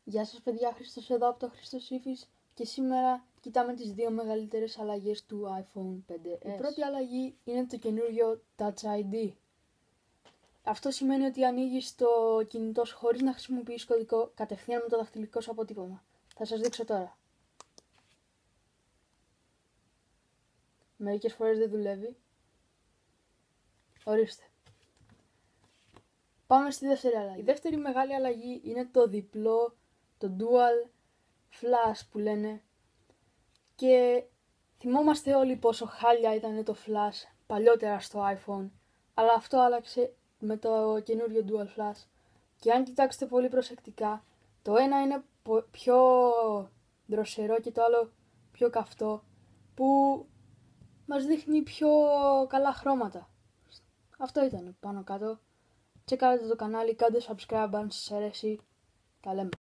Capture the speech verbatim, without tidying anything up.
Γεια σας παιδιά, Χρήστος εδώ από το Χρήστος Ήφης και σήμερα κοιτάμε τις δύο μεγαλύτερες αλλαγές του άιφον φάιβ ες. Η πρώτη αλλαγή είναι το καινούριο Touch άι ντι. Αυτό σημαίνει ότι ανοίγεις το κινητό σου χωρίς να χρησιμοποιείς κωδικό κατευθείαν με το δαχτυλικό σου αποτύπωμα. Θα σας δείξω τώρα. Μερικές φορές δεν δουλεύει. Ορίστε. Πάμε στη δεύτερη αλλαγή. Η δεύτερη μεγάλη αλλαγή είναι το διπλό, το dual flash που λένε. Και θυμόμαστε όλοι πόσο χάλια ήταν το flash παλιότερα στο iPhone. Αλλά αυτό άλλαξε με το καινούριο dual flash. Και αν κοιτάξετε πολύ προσεκτικά, το ένα είναι πιο δροσερό και το άλλο πιο καυτό, που μας δείχνει πιο καλά χρώματα. Αυτό ήταν πάνω κάτω. Τσεκάρετε το κανάλι, κάντε subscribe αν σας αρέσει. Τα λέμε.